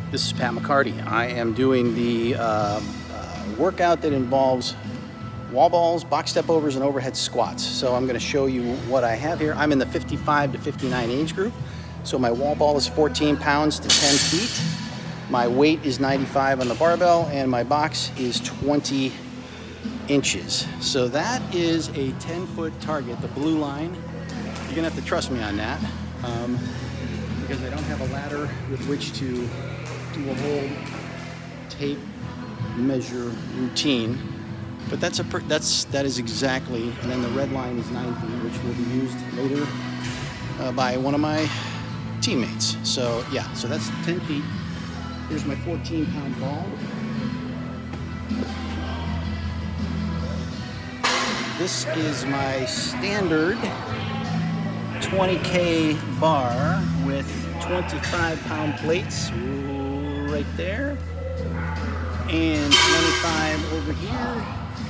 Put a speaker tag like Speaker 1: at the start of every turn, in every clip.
Speaker 1: This is Pat McCarty. I am doing the workout that involves wall balls, box step overs, and overhead squats. So I'm going to show you what I have here. I'm in the 55 to 59 age group. So my wall ball is 14 pounds to 10 feet. My weight is 95 on the barbell, and my box is 20 inches. So that is a 10-foot target, the blue line. You're going to have to trust me on that because I don't have a ladder with which to do a whole tape measure routine, but that is exactly. And then the red line is 9 feet, which will be used later by one of my teammates. So yeah, so that's 10 feet. Here's my 14-pound ball. This is my standard 20K bar with 25-pound plates right there, and 25 over here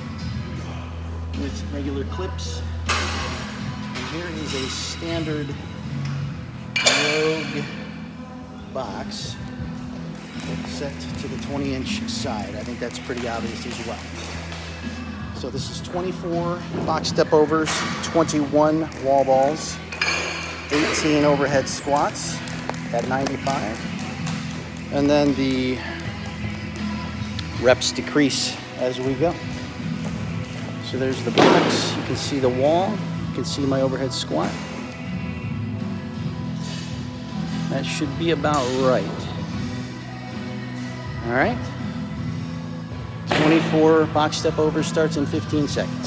Speaker 1: with regular clips. Here is a standard Rogue box set to the 20-inch side. I think that's pretty obvious as well. So this is 24 box step overs, 21 wall balls, 18 overhead squats at 95. And then the reps decrease as we go. So there's the box. You can see the wall. You can see my overhead squat. That should be about right. All right. 24 box step over starts in 15 seconds.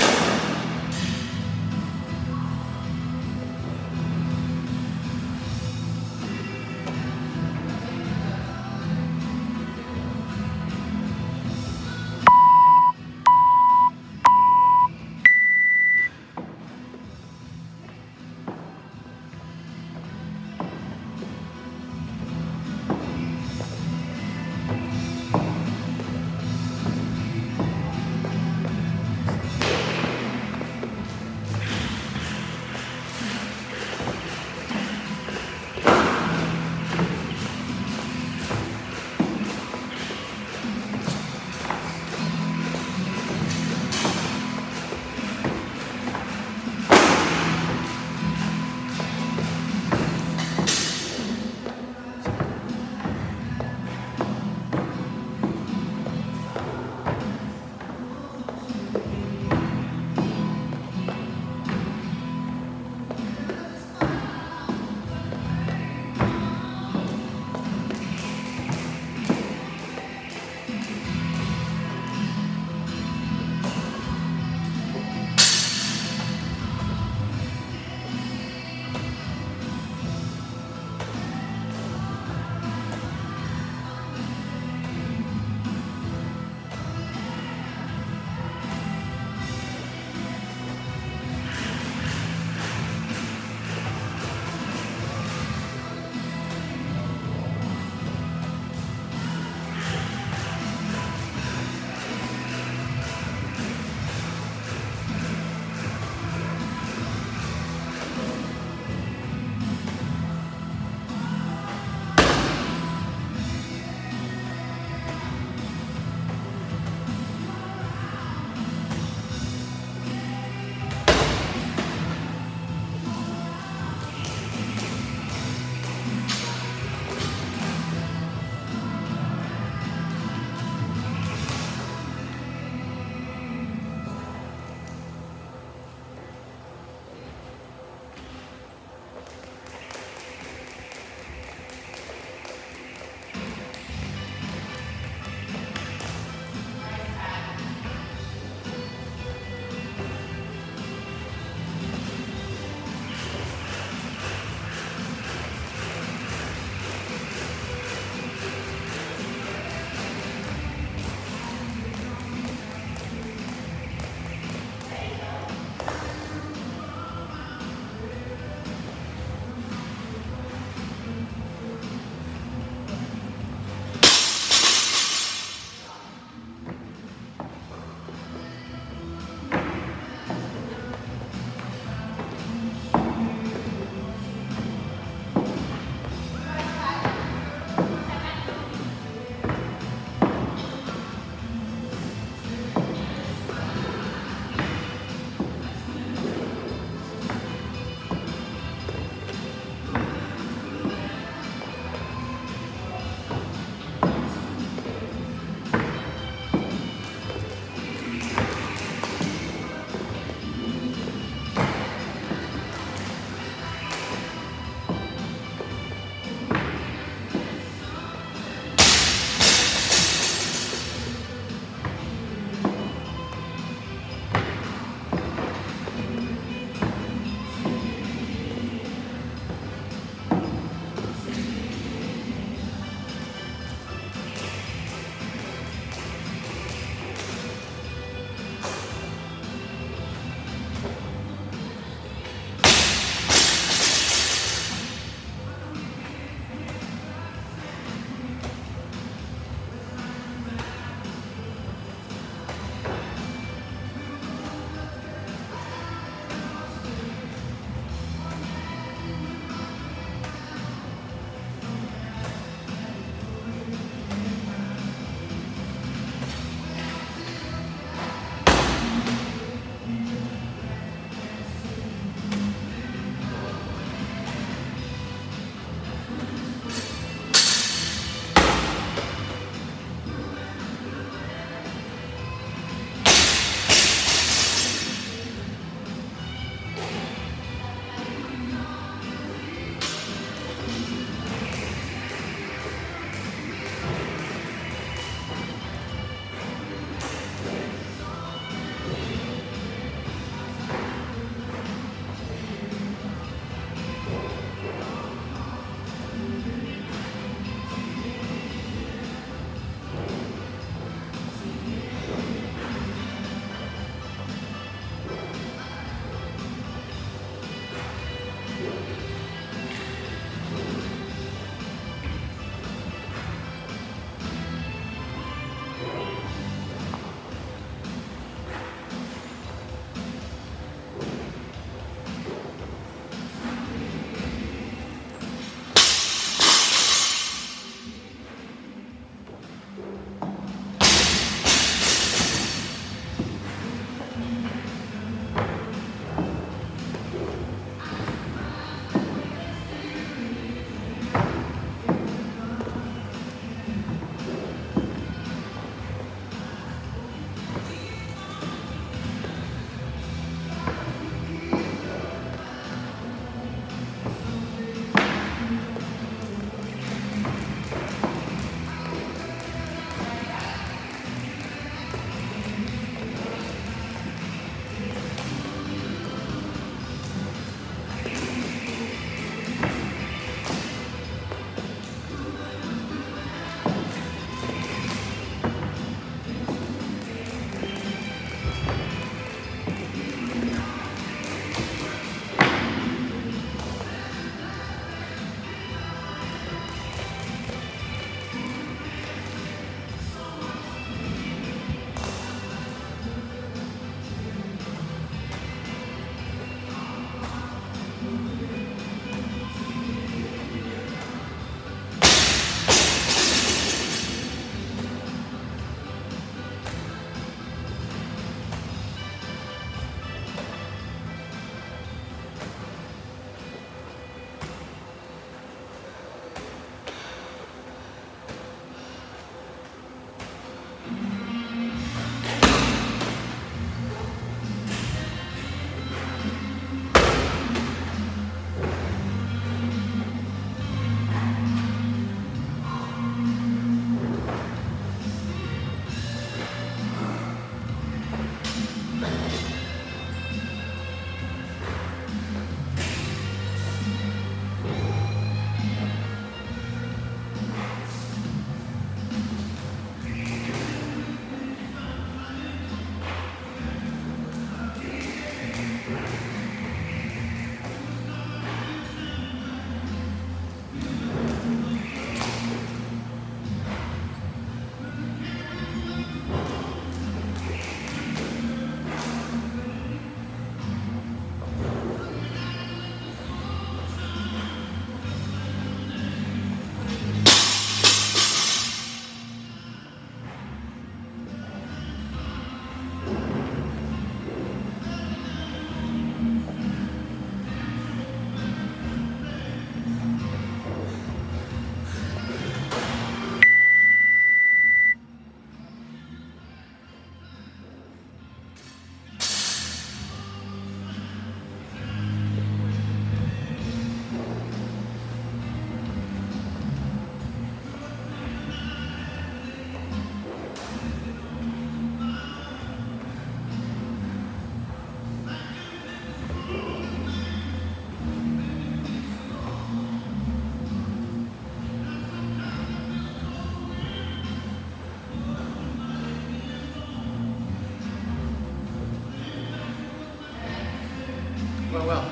Speaker 1: Well,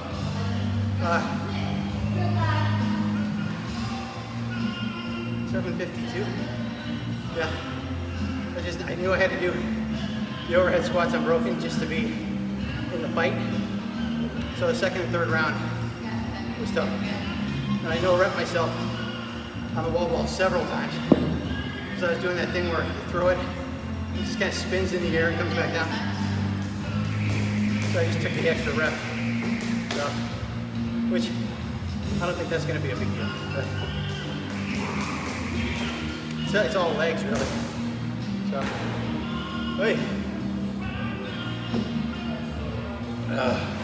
Speaker 1: 752. Yeah. I knew I had to do the overhead squats unbroken just to be in the fight. So the second and third round was tough. And I know I rep myself on the wall ball several times. So I was doing that thing where you throw it, it just kind of spins in the air and comes back down. So I just took the extra rep. So, which I don't think that's going to be a big deal. But it's all legs, really. So, hey.